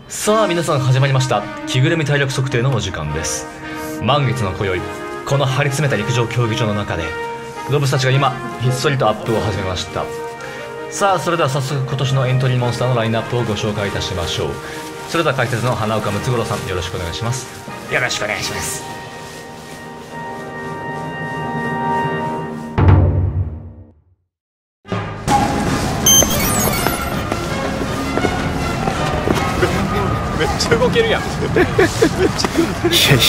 さあ皆さん始まりました着ぐるみ体力測定のお時間です。満月の今宵この張り詰めた陸上競技場の中で動物たちが今ひっそりとアップを始めました。さあそれでは早速今年のエントリーモンスターのラインナップをご紹介いたしましょう。それでは解説の花岡睦五郎さんよろしくお願いします。 よろしくお願いします。めっちゃ動けるやん。めっちゃ動ける。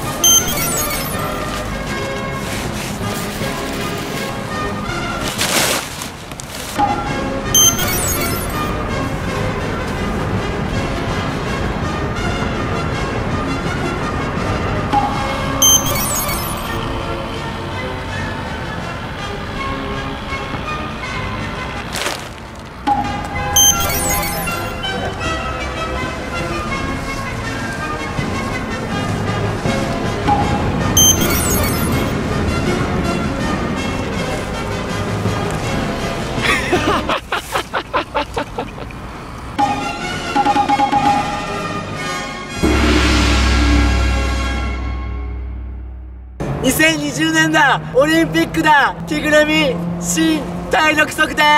2020年だ、オリンピックだ、着ぐるみ新体力測定。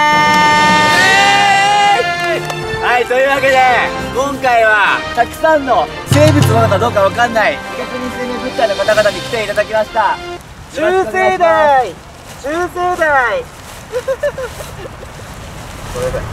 はい、というわけで今回はたくさんの生物なのかどうかわかんない未確認生命物体の方々に来ていただきました。中生代これだ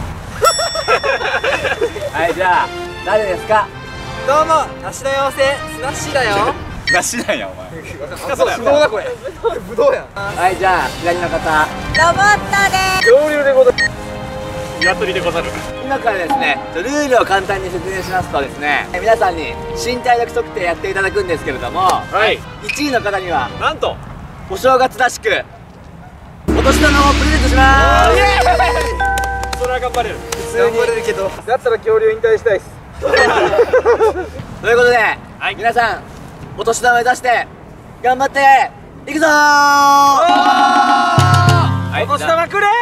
はい、じゃあ誰ですか？ どうも、芦田妖精スナッシーだよ。 なしなんやお前。 そうだ、ぶどうだこれ。ぶどうやん。 はい、じゃあ左の方、 ロボットで恐竜でござる。鶏でござる。 今からですね、ルールを簡単に説明しますとですね、皆さんに身体力測定やっていただくんですけれども、 はい。 1位の方にはなんとお正月らしくお年玉をプレゼントしまイエーーイ。それは頑張れる。 頑張れるけど、だったら恐竜引退したいっす。 すということで、 はい、 皆さんお年玉目指して頑張っていくぞー。 はい、お年玉くれ。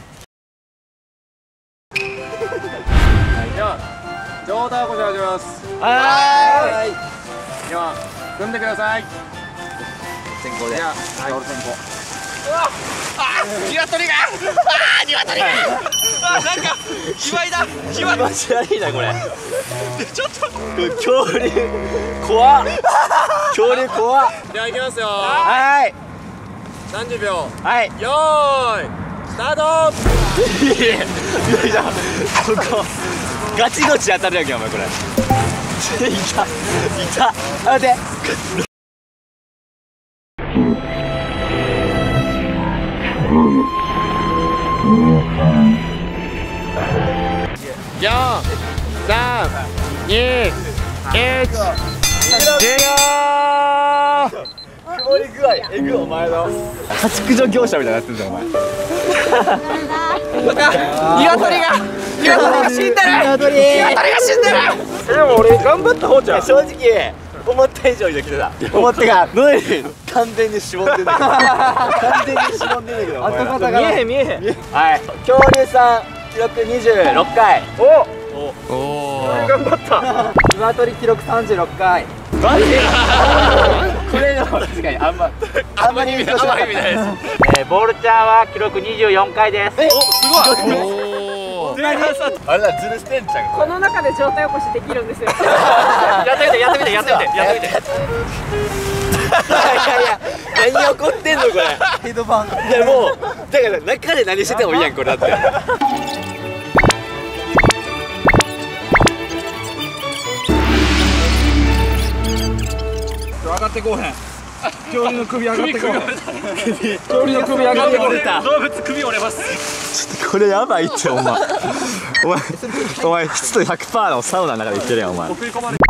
では上体起こし始めます。 はでは組んでください。 先行で、 じゃあ、はい、俺先行。鶏がなんか卑猥だ。卑猥。 気持ち悪いなこれ。 ちょっと恐竜怖っ。恐竜怖っ。 では行きますよ。 はい 30秒。 はい、 よーいスタート。 いやここガチゴチ当たるやんけお前これ。いた待て。 4、3、2、1、 曇り具合えぐお前の家畜助業者みたいになってるじゃんお前。 鶏が死んでる。鶏が死んでる。でも俺頑張った方じゃん。 正直思った以上にできてた。思ってが脳に完全に絞ってんだけど完全に絞んでんだけど後方が見えへん見えへん。 はい、恐竜さん記録26回。 お頑張った。 鶏記録36回。マジこれの確かにあんまり意味ないです。 ボールちゃんは記録24回です。 すごい。 おー。 あれだ、ズルしてんじゃん。 この中で上体起こしできるんですよ。 やってみてやってみてやってみてやってみて。 いやいや、何起こってんのこれ。ヘッドバン。いやもうだから中で何しててもいいやんこれだって。 上がってこうへん。恐竜の首上がってこうへん。恐竜の首上がってこうへん。動物首折れます。 これやばいってお前。お前湿度100% のサウナの中で言ってるやんお前。 送り込まれ。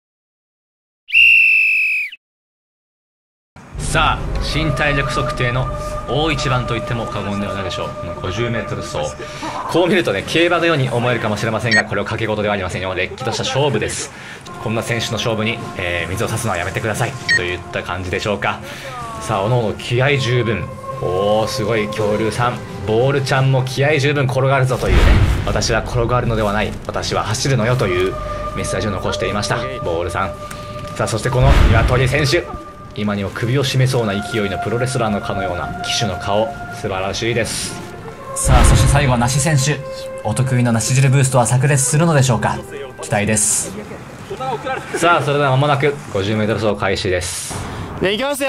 さあ身体力測定の大一番と言っても過言ではないでしょう。この 50m 走、こう見るとね競馬のように思えるかもしれませんが、これを賭け事ではありませんよ。れっきとした勝負です。こんな選手の勝負に、水を差すのはやめてくださいといった感じでしょうか。さあおのおの気合十分。おおすごい恐竜さん、ボールちゃんも気合十分転がるぞというね私は転がるのではない、私は走るのよというメッセージを残していましたボールさん。さあそしてこの鶏選手、今にも首を絞めそうな勢いのプロレスラーのかのような騎手の顔、素晴らしいです。さあそして最後は梨選手、お得意の梨汁ブーストは炸裂するのでしょうか。期待です。さあそれでは間もなく 50m 走開始です。 ね、いきますよー。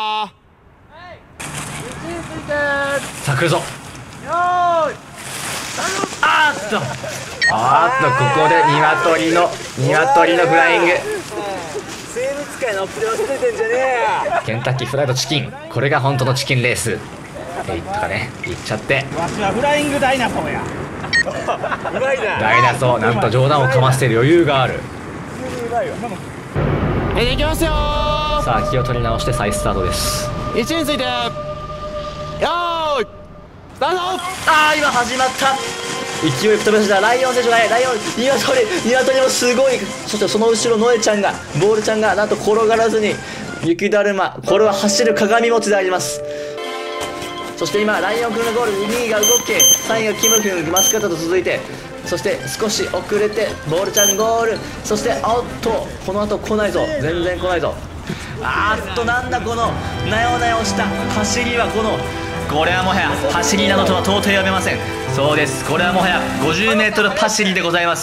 さあ来るぞ。ここで鶏のフライング。 生物界の遅れ忘れてんじゃねえよ。 ケンタッキーフライドチキン、これが本当のチキンレース。とかね、いっちゃって。 わしはフライングダイナソーや。 ダイナソー、なんと冗談をかましている余裕がある。 いきますよー。 さあ気を取り直して再スタートです。 位置についてよーいスタート。 今始まった。勢い吹き飛び出したライオン選手がね、ライオン、鶏もすごい。そしてその後ろノエちゃんが、ボールちゃんがなんと転がらずに雪だるま、これは走る鏡餅であります。そして今ライオン君のゴール、2位が動け、3位がキム君、マスカットと続いて、そして少し遅れてボールちゃんゴール。そしておっとこの後来ないぞ、全然来ないぞ。なんだこのなよなよした走りは、これはもはや走りなどとは到底読めません。そうです、これはもはや 50m 走りでございます。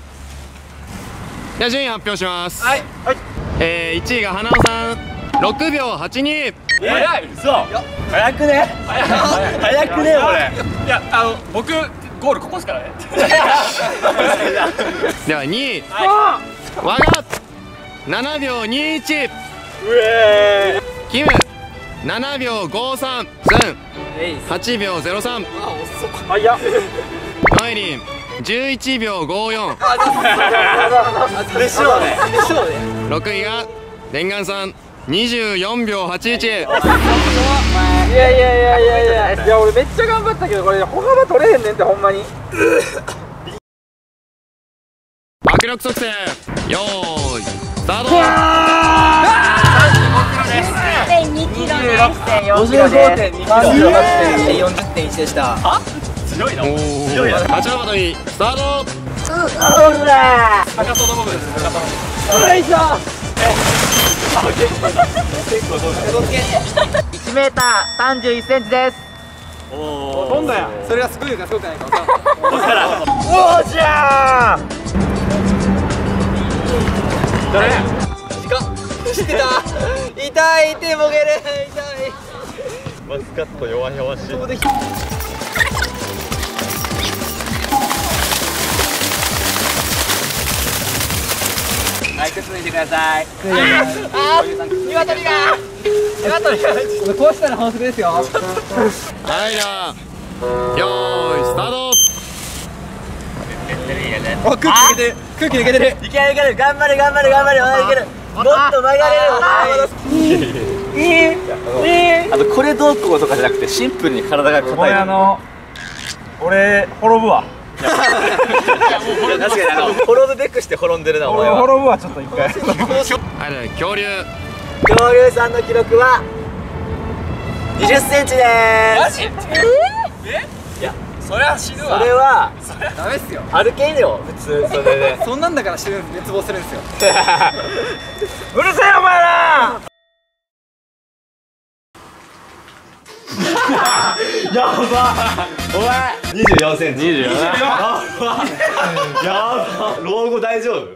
じゃあ順位発表します。1位が花尾さん6秒82。 早い。嘘。 早くね早くね俺。 いや僕ゴールここですからね。 では2位和賀7秒21。キム7秒53。スン8秒03。ノエリン11秒54。6位がレンガンさん24秒81。 いや俺めっちゃ頑張ったけど、これ歩幅取れへんねんってほんまに。 握力測定よーいスタート。 1.2キロです。 55.2 40.1でした。 強いな。 強いな。8番バトにスタート。 かかとの部分です。かかとの。よいしょ。 1m31cm です。 飛んだや。それはすごいかすごくないか分からん。 おーしゃー。 誰？ 知ってた。痛い、手もげる。痛い。 マスカット弱々しい。 はい、靴脱いでください。鶏がこうしたら反則ですよ。 はいじゃあよーいスタート。 お、空気抜けてる、空気抜けてる。いけるいける、頑張れ頑張れ頑張れ、まだいける。もっと曲がれる。あとこれどうこうとかじゃなくて、シンプルに体が硬い。 俺滅ぶわ。 確かに滅ぶべくして滅んでるな、お前は。 滅ぶわちょっと一回。 はい恐竜恐竜さんの記録は20センチでーす。 いや、そりゃ死ぬわ。 それはダメっすよ。 歩けんよ、普通。それでそんなんだから死ぬ、滅亡するんですよ。うるせえお前ら。 やばお前24センチ。24。やば老後大丈夫？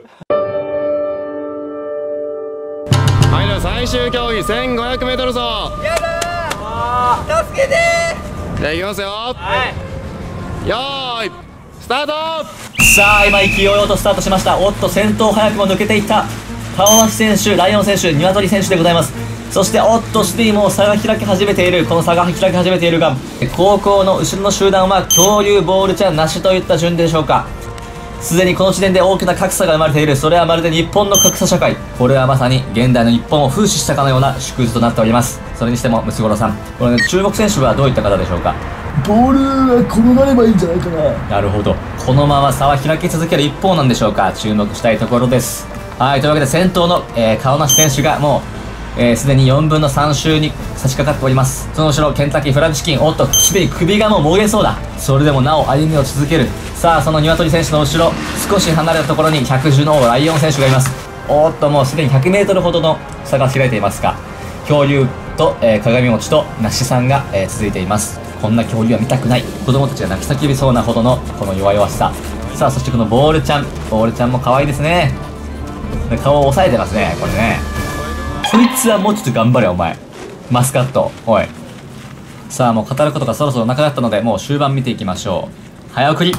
はいでは最終競技 1500m 走。 やだー、助けてー。 じゃあいきますよ。よーいスタート。 さあ今勢いよとスタートしました。おっと先頭早くも抜けていった顔なし選手、ライオン選手、鶏選手でございます。そしておっとすでにもう差が開き始めている。この差が開き始めているが、後方の後ろの集団は恐竜、ボールちゃん、梨といった順でしょうか。すでにこの時点で大きな格差が生まれている。それはまるで日本の格差社会。これはまさに現代の日本を風刺したかのような縮図となっております。それにしてもムツゴロウさん、この、ね、注目選手はどういった方でしょうか。 ボールは転がればいいんじゃないかな。 なるほど、このまま差は開き続ける一方なんでしょうか。注目したいところです。はい、というわけで先頭の、顔なし選手がもうすでに4分の3周に差し掛かっております。その後ろケンタッキーフライドチキン、おっとすでに首がもうもげそうだ。それでもなお歩みを続ける。さあその鶏選手の後ろ少し離れたところに110のライオン選手がいます。おっともうすでに 100m ほどの差が開いていますが、恐竜と、鏡餅と梨さんが、続いています。こんな恐竜は見たくない。子供たちが泣き叫びそうなほどのこの弱々しさ。さあそしてこのボールちゃんも可愛いですね。顔を押さえてますねこれね。こいつはもうちょっと頑張れお前マスカット、おい。さあもう語ることがそろそろなくなったので、もう終盤見ていきましょう。早送り。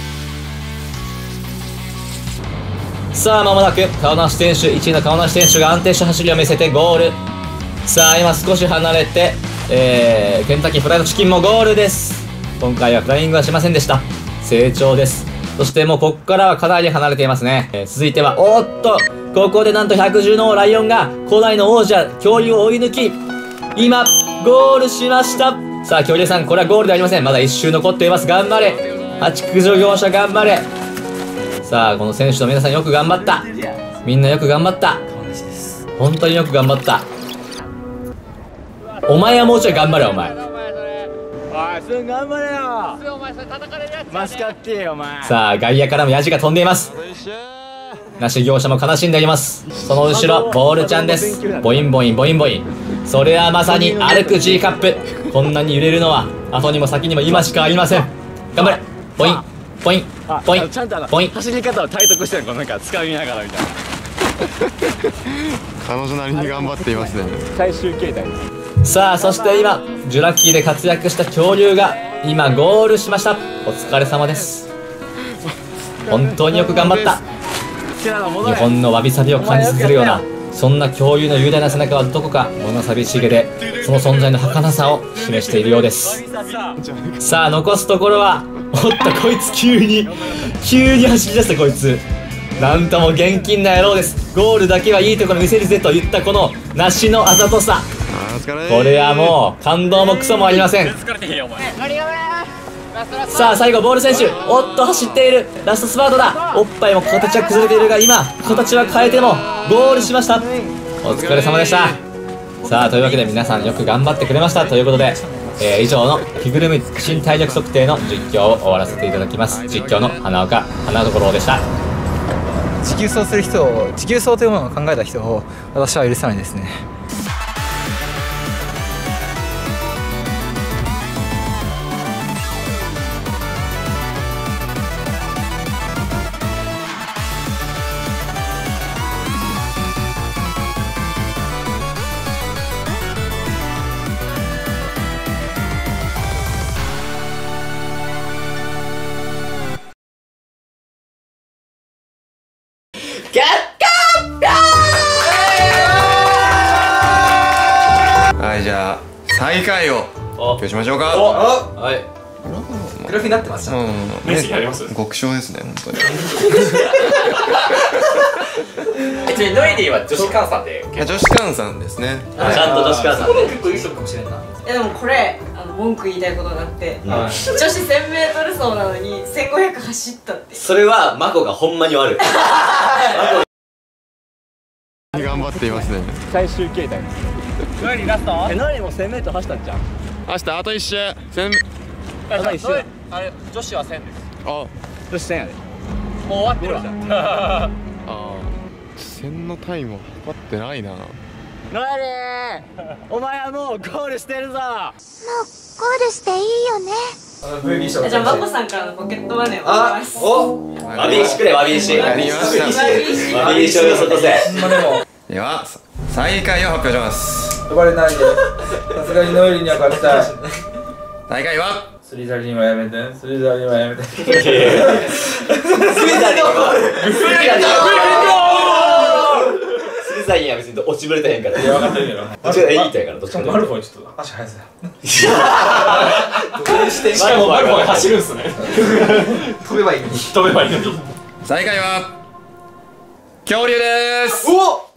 さあ間もなく顔なし選手、1位の顔なし選手が安定した走りを見せてゴール。さあ今少し離れて、ケンタッキーフライドチキンもゴールです。今回はフライングはしませんでした。成長です。そしてもうこっからはかなり離れていますね。続いてはおっとここでなんと110のライオンが古代の王者恐竜を追い抜き今ゴールしました。さあ恐竜さんこれはゴールではありません。まだ1周残っています。頑張れ八駆除業者頑張れ。さあこの選手と皆さんよく頑張った。みんなよく頑張った。本当によく頑張った。お前はもうちょい頑張れお前。 おい、すん頑張れよ。お前それ叩かれるやつ。マスカッティお前。 さあ外野からもヤジが飛んでいます。なし業者も悲しんでいます。その後ろボールちゃんです。ボインボインボインボイン。それはまさに歩く G カップ。こんなに揺れるのは後にも先にも今しかありません。頑張れボインボインボイン。 ちゃんとボイン。 走り方を体得してる。このなんか掴みながらみたいな。 彼女なりに頑張っていますね。 最終形態です。 さあそして今ジュラッキーで活躍した恐竜が今ゴールしました。お疲れ様です。本当によく頑張った。日本のわびさびを感じさせるようなそんな恐竜の雄大な背中はどこか物寂しげで、その存在の儚さを示しているようです。さあ残すところはおっとこいつ急に走り出した。こいつなんとも現金な野郎です。ゴールだけはいいところ見せるぜと言ったこの梨のあざとさ、これはもう感動もクソもありません。さあ最後ボール選手、おっと走っている。ラストスパートだ。おっぱいも形は崩れているが今形は変えてもゴールしました。お疲れ様でした。さあというわけで皆さんよく頑張ってくれましたということで、以上の着ぐるみ新体力測定の実況を終わらせていただきます。実況の花岡花所でした。 持久走する人を、持久走というものを考えた人を私は許さないですね。 はい、じゃあ最下位を発表しましょうか。 はい。 グラフになってます。 極小ですね、本当に。 ノイディは女子換算で女子換算ですね。 ちゃんと女子換算で結構いい人かもしれんな。 いやでもこれ文句言いたいことがあって、女子 1000m 走なのに1500走ったって。 それはマコがほんまに悪い。 頑張っていますね。 最終形態です。ノイリーラスト？ノイリーも 1000m 走ったんじゃん。 明日あと一周。 あれ女子は1000です。 あ、 女子1000やで。もう終わってるわ。 ああ、1000のタイムは測ってないな。 ノイリー、お前はもうゴールしてるぞ。 もうゴールしていいよね。じゃあマコさんからのポケットマネーをお願いします。 おわび石くれわび石。 やりました。 わび石をよそとせ。 では最下位を発表します。 呼ばれないで。さすがにノイリーには勝ちたい。 最下位はスリザリンはやめて。スリザリンはやめて。 スリザリンは別に落ちぶれてへんから。いや分かってるけど。どっちが言いたいからどっちか。マルフォンちょっと足速さ。しかもマルフォン走るんすね。飛べばいいのに。飛べばいいのに。 最下位は恐竜です。 おお。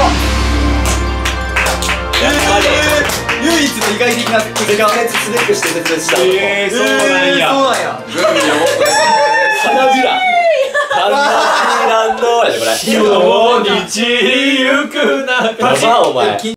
やっぱり唯一の意外的な絶滅して絶滅した。そうなんや。そうなんや。花びら。花びらのやでこれ。今日日ゆくな。やばお前。